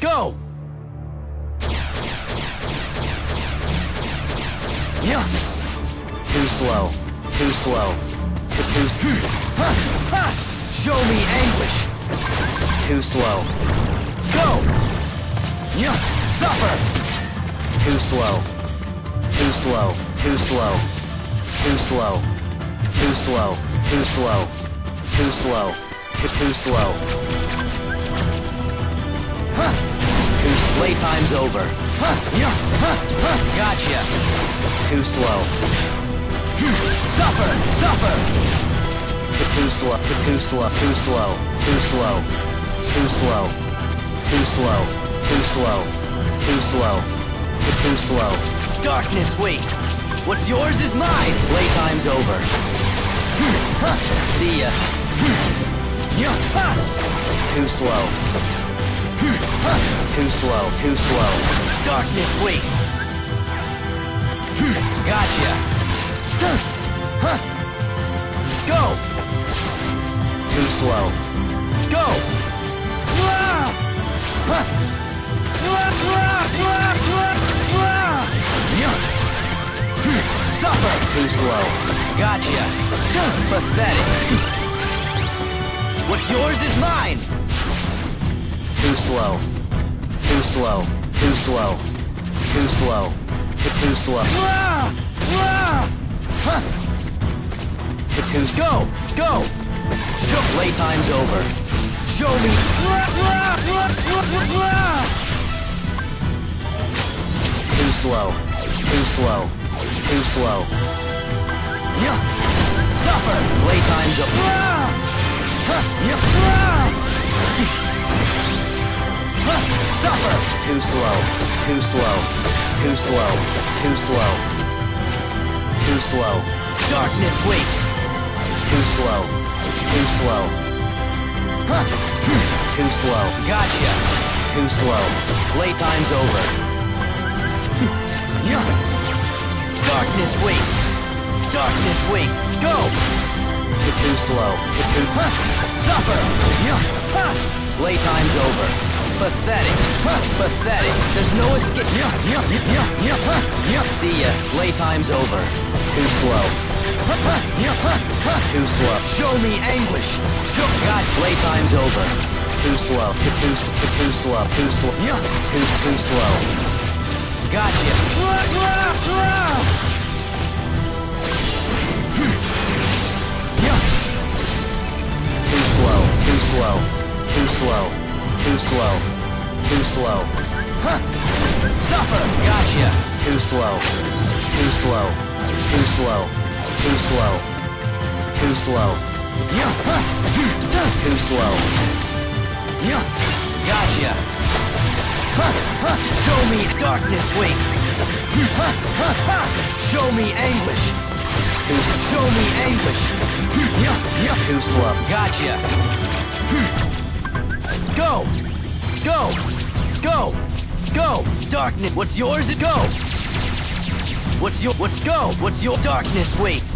Go! Yeah. Too slow. Too slow. Too. Show me anguish. Too slow. Go. Yeah. Suffer. Too slow. Too slow. Too slow. Too slow. Too slow. Too slow. Too slow. Too slow. Playtime's over. Gotcha. Too slow. Suffer! Suffer! Too slow. Too slow. Too slow. Too slow. Too slow. Too slow. Too slow. Too slow. Too slow. Darkness, wait. What's yours is mine. Playtime's over. See ya. Too slow. Too slow. Too slow. Darkness, wait. Gotcha. Go. Too slow. Go. Suffer. Too slow. Gotcha. Pathetic. What's yours is mine. Too slow. Too slow. Too slow. Too slow. Too slow. Go! Go! Show playtime's over. Show me. Too slow. Too slow. Too slow. Yeah. Suffer. Playtime's over. Suffer. Too slow. Too slow. Too slow. Too slow. Too slow. Darkness waits. Too slow. Too slow. Too slow. Gotcha. Too slow. Playtime's over. Darkness waits. Darkness waits. Go. Too slow. Suffer. Playtime's over. Pathetic. Pathetic. There's no escape. See ya. Playtime's over. Too slow. Too slow. Show me anguish. God, playtime's over. Too slow. Too slow. Too slow. Too slow. Gotcha. Too slow. Too slow. Too slow. Too slow. Too slow. Suffer. Gotcha. Too slow. Too slow. Too slow. Too slow. Too slow. Too slow. Gotcha. Show me darkness, wait. Show me anguish. Show me anguish. Too slow. Gotcha. Go. Go. Go. Go. Darkness. What's yours? Go. What's go? What's your darkness waits?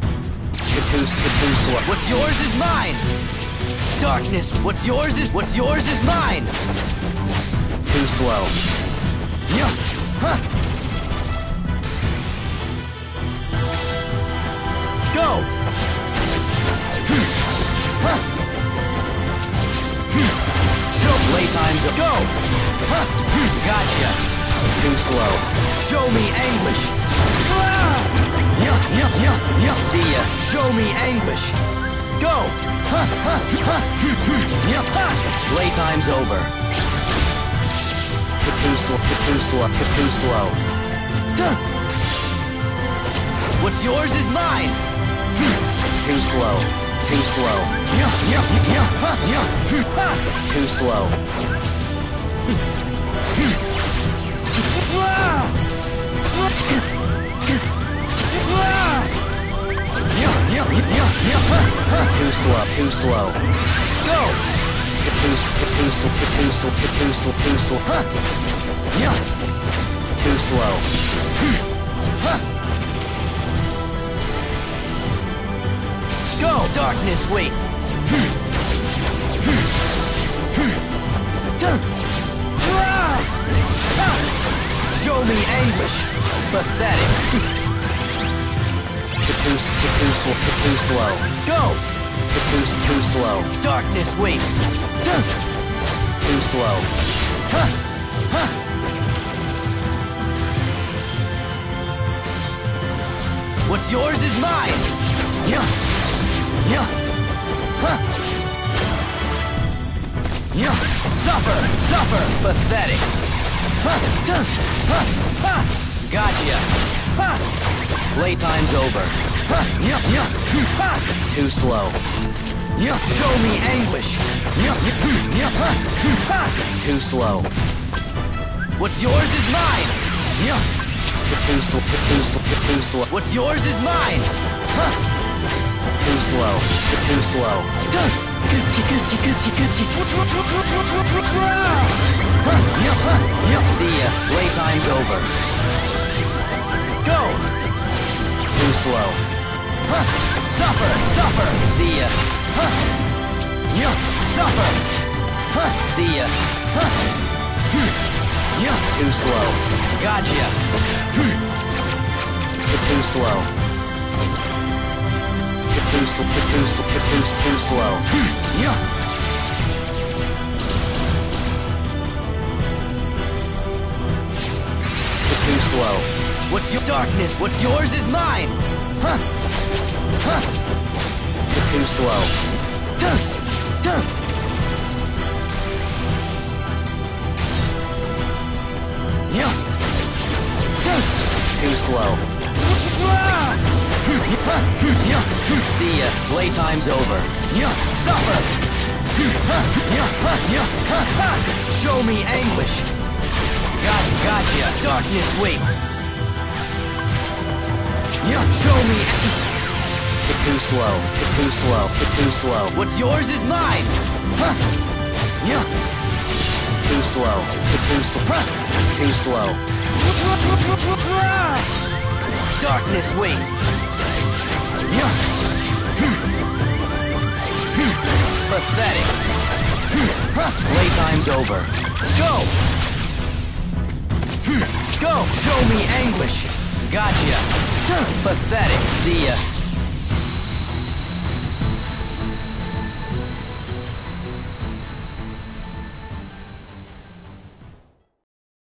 What's yours is mine. Darkness. What's yours is mine. Too slow. Go. Show playtime's a go. Gotcha. Too slow. Show me anguish. See ya. Show me anguish. Go. Playtime's over. Too slow. Too slow. Too slow. What's yours is mine. Too slow. Too slow. Too slow. Too slow. Too slow. Go. Too slow. Too slow. Go. Darkness waits. anguish. Pathetic. Too slow. Go! Too slow. Darkness, wait. Too slow. What's yours is mine. Yeah. Suffer. Pathetic. Gotcha. Playtime's over. Too slow. Show me anguish. Too slow. What's yours is mine. Too slow. What's yours is mine. Too slow. See ya. Playtime's over. Go. Too slow. Suffer. See ya. Suffer. See ya. Too slow. Gotcha. Too slow. Too slow. Too slow. What's your darkness? What's yours is mine. Too slow. Too slow. See ya. Playtime's over. Suffer. Show me anguish. Gotcha. Darkness, wait. Show me. Too slow. What's yours is mine. Too slow. Darkness, wait. Pathetic. Playtime's over. Go! Show me anguish. Gotcha. Pathetic. See ya.